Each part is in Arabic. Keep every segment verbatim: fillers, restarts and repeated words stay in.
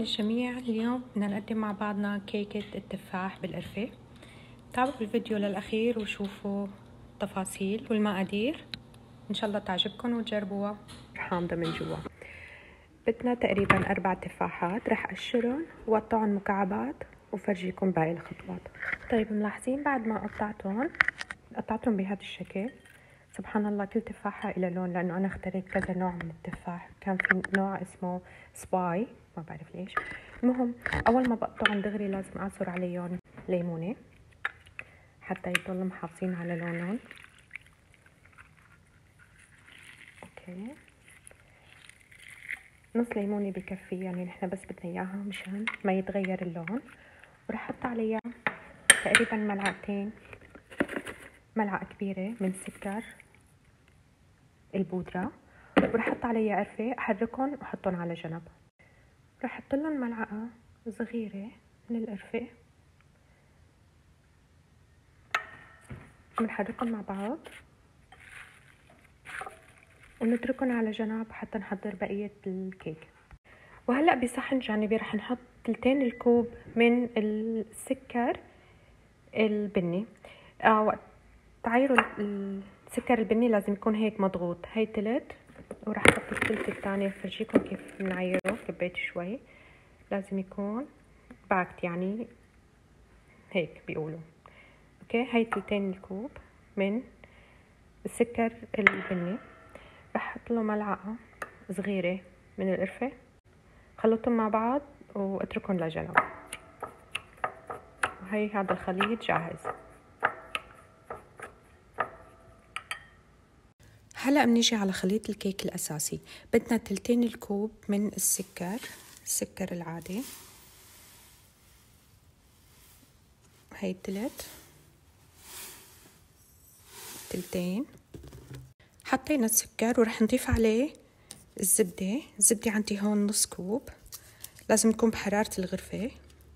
للجميع. اليوم بدنا نقدم مع بعضنا كيكة التفاح بالقرفة. تابعوا الفيديو للأخير وشوفوا التفاصيل والمقادير، إن شاء الله تعجبكم وتجربوها حامضة من جوا. بدنا تقريبا أربع تفاحات، رح أقشرهم وقطعهم مكعبات وفرجيكم باقي الخطوات. طيب ملاحظين بعد ما قطعتهم قطعتهم بهذا الشكل، سبحان الله كل تفاحة إلى لون، لأنه أنا اخترت كذا نوع من التفاح. كان في نوع اسمه سباي ما بعرف ليش. المهم أول ما بقطعهم دغري لازم أعصر عليهم ليمونة حتى يضلوا محافظين على لونهم. أوكي، نص ليمونة بكفي، يعني نحن بس بدنا إياها مشان ما يتغير اللون. ورح أحط عليها تقريبا ملعقتين ملعقة كبيرة من سكر البودرة، ورح احط عليها قرفة احركهم واحطهم على جنب. رح احط لهم ملعقة صغيرة من القرفة بنحركهم مع بعض ونتركهم على جنب حتى نحضر بقية الكيك. وهلأ بصحن جانبي رح نحط تلتين الكوب من السكر البني. آه وقت تعايروا السكر البني لازم يكون هيك مضغوط، هي تلت، وراح احط الثلث الثاني فرجيكم كيف بنعايره. كبيت شوي، لازم يكون باكت يعني هيك بيقولوا. اوكي، هي تلتين الكوب من السكر البني. راح احط له ملعقه صغيره من القرفه، خلطهم مع بعض واتركهم لجنب. وهي هذا الخليط جاهز. هلأ بنيجي على خليط الكيك الأساسي. بدنا تلتين الكوب من السكر السكر العادي، هي تلت تلتين. حطينا السكر ورح نضيف عليه الزبدة. الزبدة عندي هون نص كوب، لازم تكون بحرارة الغرفة.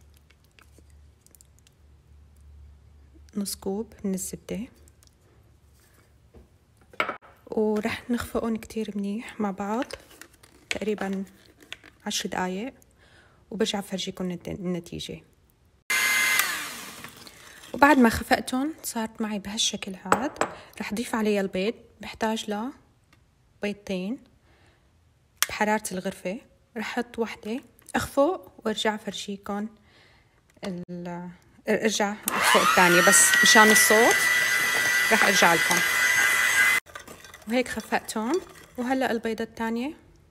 نص كوب من الزبدة، ورح نخفقهم كتير منيح مع بعض تقريبا عشر دقايق، وبرجع فرجيكم النتيجة. وبعد ما خفقتهم صارت معي بهالشكل هاد، رح اضيف عليها البيض. بحتاج له بيضتين بحرارة الغرفة. رح احط وحدة اخفق وارجع فرجيكم ال ارجع اخفق الثانية بس مشان الصوت رح ارجع لكم. وهيك خفقتهم. وهلا البيضة الثانية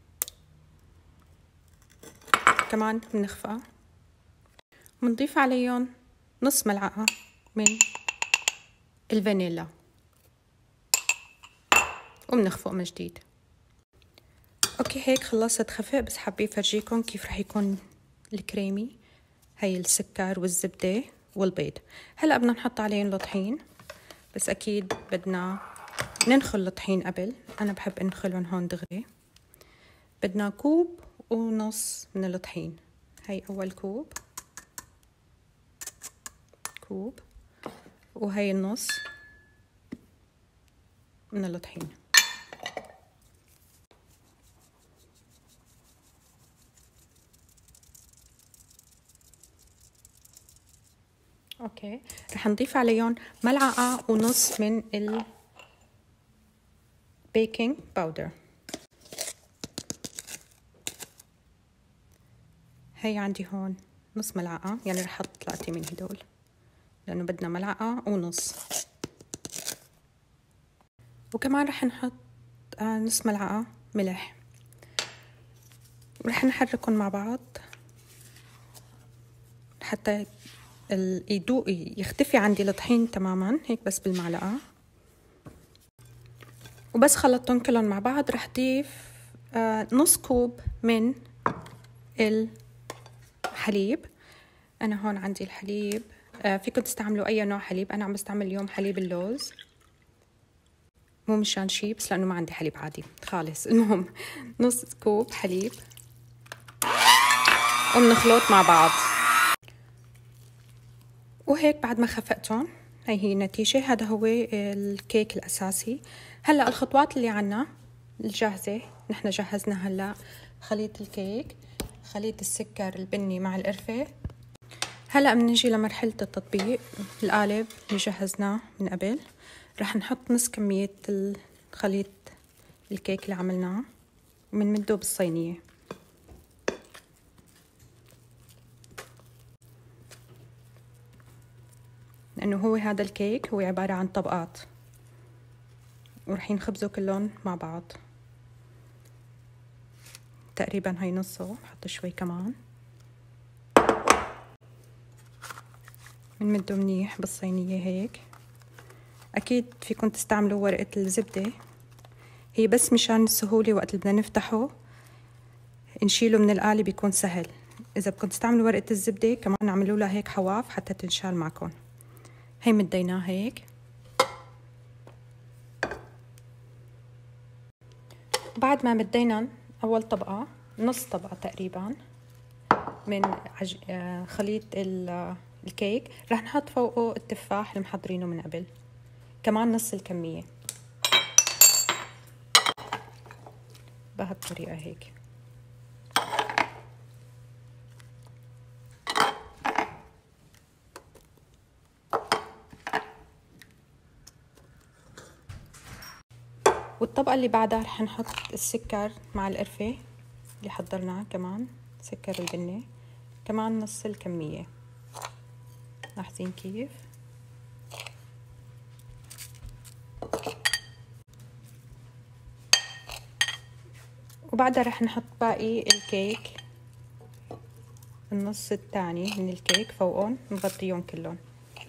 كمان بنخفقها، بنضيف عليهم نص ملعقة من الفانيلا وبنخفق من جديد. اوكي، هيك خلصت خفق، بس حابة فرجيكم كيف رح يكون الكريمي. هي السكر والزبدة والبيض. هلا بدنا نحط عليهم الطحين، بس اكيد بدنا ننخل الطحين قبل. انا بحب انخلهم هون دغري. بدنا كوب ونص من الطحين. هي اول كوب كوب وهي النص من الطحين. اوكي، رح نضيف عليهم ملعقة ونص من البيكنج باودر. هي عندي هون نص ملعقة، يعني رح احط ثلاثة من هدول لانه بدنا ملعقة ونص. وكمان رح نحط آه نص ملعقة ملح. ورح نحركهم مع بعض حتى يدوق يختفي عندي الطحين تماما، هيك بس بالمعلقة. وبس خلطتهم كلهم مع بعض رح ضيف آه نص كوب من الحليب. انا هون عندي الحليب، آه فيكم تستعملوا اي نوع حليب. انا عم بستعمل اليوم حليب اللوز، مو مشان شي بس لانه ما عندي حليب عادي خالص. المهم نص كوب حليب وبنخلط مع بعض. وهيك بعد ما خفقتهم هي هي النتيجة. هذا هو الكيك الأساسي. هلأ الخطوات اللي عنا الجاهزة، نحن جهزنا هلأ خليط الكيك. خليط السكر البني مع القرفة. هلأ بنجي لمرحلة التطبيق. القالب اللي جهزناه من قبل رح نحط نص كمية الخليط الكيك اللي عملناه ومنمده بالصينية. لأنه هو هذا الكيك هو عبارة عن طبقات، ورح ينخبزوا كلهم مع بعض. تقريبا هاي نصه، بحط شوي كمان. بنمده منيح بالصينية هيك. أكيد فيكم تستعملوا ورقة الزبدة، هي بس مشان السهولة وقت اللي بدنا نفتحه نشيله من القالب بيكون سهل. إذا بدكم تستعملوا ورقة الزبدة كمان اعملوا لها هيك حواف حتى تنشال معكم. هي مديناه هيك. بعد ما مدينا أول طبقة، نص طبقة تقريبا من عج... خليط الكيك، رح نحط فوقه التفاح اللي محضرينه من قبل، كمان نص الكمية بهالطريقة هيك. والطبقة اللي بعدها رح نحط السكر مع القرفة اللي حضرناه، كمان سكر البني، كمان نص الكمية. لاحظين كيف؟ وبعدها رح نحط باقي الكيك، النص الثاني من الكيك فوقهم، نغطيهم كلهم.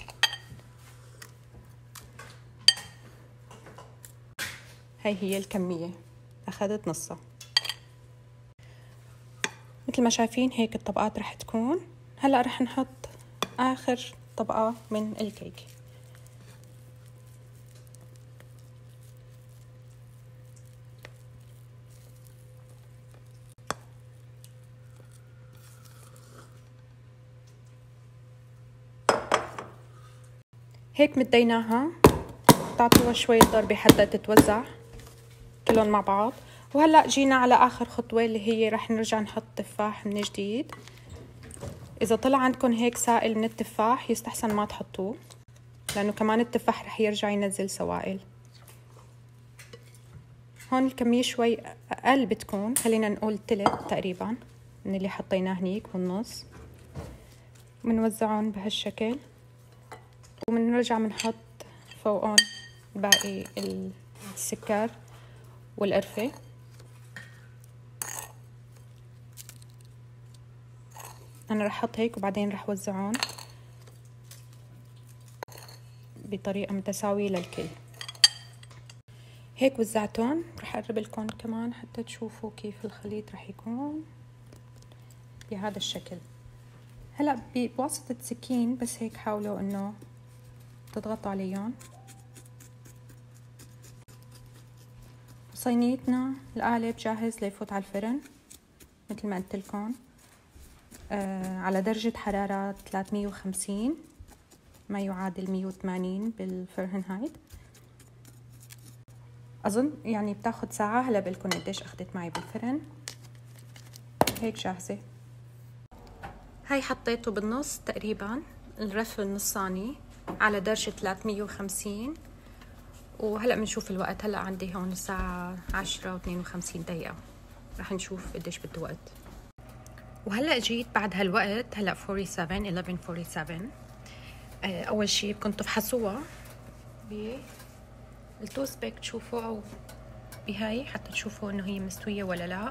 هاي هي الكمية، أخذت نصها. مثل ما شايفين هيك الطبقات رح تكون. هلأ رح نحط آخر طبقة من الكيك. هيك مديناها، تعطوها شوية ضربة حتى تتوزع كلهم مع بعض. وهلأ جينا على آخر خطوة اللي هي رح نرجع نحط تفاح من جديد. إذا طلع عندكم هيك سائل من التفاح يستحسن ما تحطوه، لأنه كمان التفاح رح يرجع ينزل سوائل. هون الكمية شوي أقل بتكون، خلينا نقول تلت تقريبا من اللي حطيناه هنيك والنص. بنوزعهم بهالشكل وبنرجع بنحط فوقهم باقي السكر والقرفة. أنا رح أحط هيك وبعدين رح وزعهم بطريقة متساوية للكل. هيك وزعتهم. رح أقرب لكم كمان حتى تشوفوا كيف الخليط رح يكون بهذا الشكل. هلأ بواسطة سكين بس هيك حاولوا إنه تضغطوا عليهم. صينيتنا القالب جاهز ليفوت على الفرن مثل ما قلت لكم، آه على درجة حرارة ثلاثمية وخمسين، ما يعادل مية وثمانين بالفرنهايت. أظن يعني بتاخد ساعة. هلا بقولكم قديش أخذت معي بالفرن. هيك جاهزة. هاي حطيته بالنص تقريبا، الرف النصاني على درجة ثلاثمية وخمسين. وهلأ بنشوف الوقت. هلأ عندي هون الساعة عشرة واثنين وخمسين دقيقة، رح نشوف قديش بده وقت. وهلأ جيت بعد هالوقت، هلأ سبعة وأربعين إحدى عشر سبعة وأربعين. أول شي بدكم تفحصوها بالتوست بيك، تشوفوا أو بهاي حتى تشوفوا إنه هي مستوية ولا لا.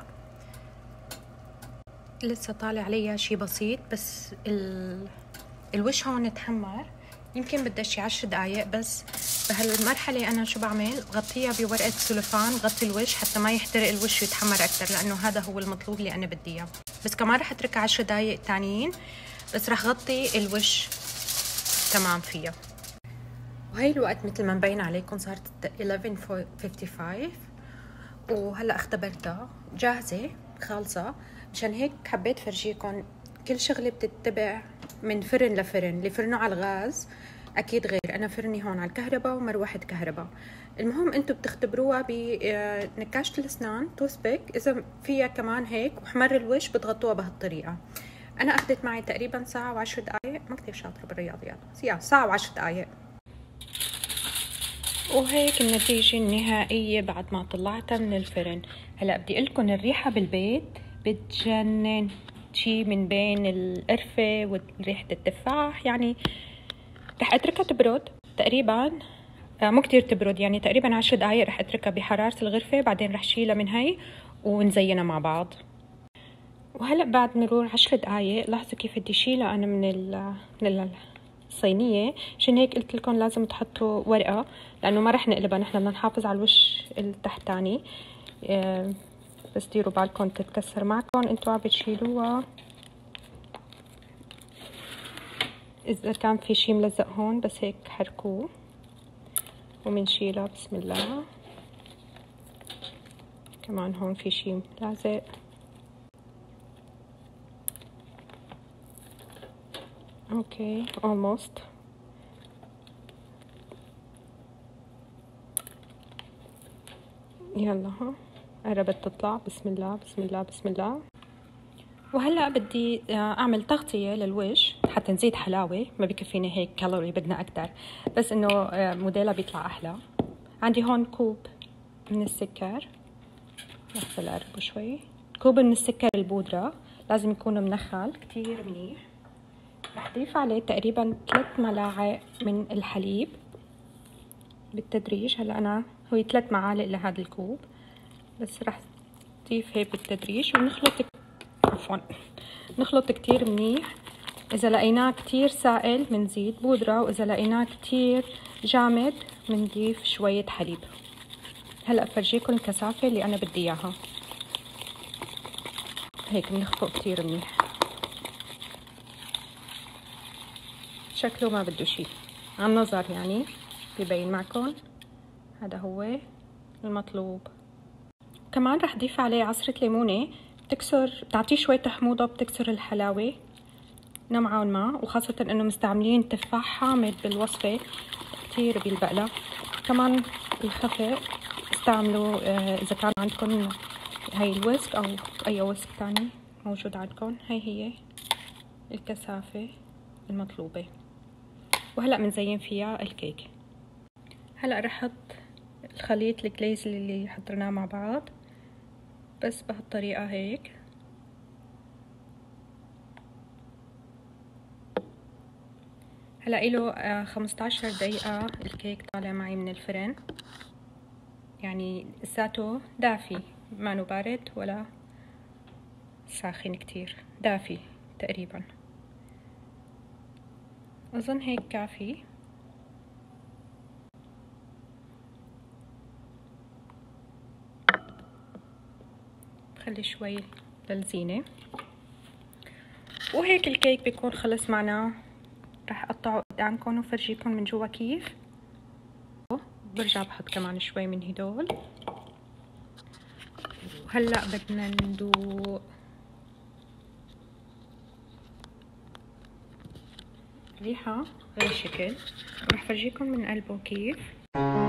لسه طالع عليها شي بسيط، بس ال... الوش هون تحمر. يمكن بدها شي عشر دقايق بس. بهالمرحلة أنا شو بعمل؟ بغطيها بورقة سلوفان، بغطي الوش حتى ما يحترق الوش ويتحمر أكتر، لأنه هذا هو المطلوب اللي أنا بدي إياه. بس كمان رح أتركها عشر دقايق تانيين، بس رح غطي الوش تمام فيها. وهي الوقت مثل ما مبين عليكم صارت إحدى عشر خمسة وخمسين، وهلا اختبرتها جاهزة خالصة. مشان هيك حبيت فرجيكم كل شغلة بتتبع من فرن لفرن. اللي فرنه على الغاز اكيد غير. انا فرني هون على الكهرباء ومروحه كهرباء. المهم انتم بتختبروها بنكاشة الاسنان توث بيك، اذا فيها كمان هيك وحمر الوش بتغطوها بهالطريقه. انا اخذت معي تقريبا ساعه وعشر دقائق، ما كثير شاطره بالرياضيات، ساعه وعشر دقائق. وهيك النتيجه النهائيه بعد ما طلعتها من الفرن. هلا بدي اقول لكم الريحه بالبيت بتجنن، شي من بين القرفه وريحه التفاح. يعني رح اتركها تبرد تقريبا، مو كتير تبرد، يعني تقريبا عشر دقايق رح اتركها بحرارة الغرفة، بعدين رح شيلها من هاي ونزينها مع بعض. وهلأ بعد مرور عشر دقايق لاحظوا كيف بدي شيلها انا من من الصينية. عشان هيك قلت لكم لازم تحطوا ورقة، لانه ما رح نقلبها، نحن بدنا نحافظ على الوش التحتاني. بس ديروا بالكم تتكسر معكم انتوا عم بتشيلوها. اذا كان في شي ملزق هون بس هيك حركوه ومنشيلها. بسم الله. كمان هون في شي لازق. اوكي almost. يلا ها قربت تطلع. بسم الله بسم الله بسم الله. وهلا بدي اعمل تغطية للوش حتى نزيد حلاوة. ما بكفيني هيك كالوري، بدنا اكتر، بس انه موديلها بيطلع احلى. عندي هون كوب من السكر، لحظة اقربه شوي. كوب من السكر البودرة، لازم يكون منخل كتير منيح. رح ضيف عليه تقريبا ثلاث ملاعق من الحليب بالتدريج. هلا انا هو ثلاث معالق لهذا الكوب، بس رح ضيف هيك بالتدريج ونخلط. عفوا نخلط كتير منيح. اذا لقيناه كتير سائل منزيد بودرة، واذا لقيناه كتير جامد منضيف شوية حليب. هلا بفرجيكم الكثافة اللي انا بدي اياها. هيك بنخفق كتير منيح. شكله ما بده شي عن نظر، يعني ببين معكم. هذا هو المطلوب. كمان رح ضيف عليه عصرة ليمونة بتكسر، بتعطيه شوية حموضة، بتكسر الحلاوة نوعا ما، وخاصة انه مستعملين تفاح حامض بالوصفة كتير بيلبقلها. كمان الخفق استعملوا اذا كان عندكم هاي الويسك او اي ويسك تاني موجود عندكم. هاي هي الكثافة المطلوبة. وهلأ بنزين فيها الكيك. هلأ رح احط الخليط الجليز اللي حضرناه مع بعض بس بهالطريقة هيك. هلا إله خمسطعش دقيقة الكيك طالع معي من الفرن، يعني لساته دافي، ما بارد ولا ساخن كتير، دافي تقريبا. اظن هيك كافي. بخلي شوي للزينة. وهيك الكيك بيكون خلص معنا. رح اقطعه قدامكم وفرجيكم من جوا كيف. برجع بحط كمان شوي من هدول. وهلا بدنا ندوق. ريحة غير شكل. رح فرجيكم من قلبه كيف.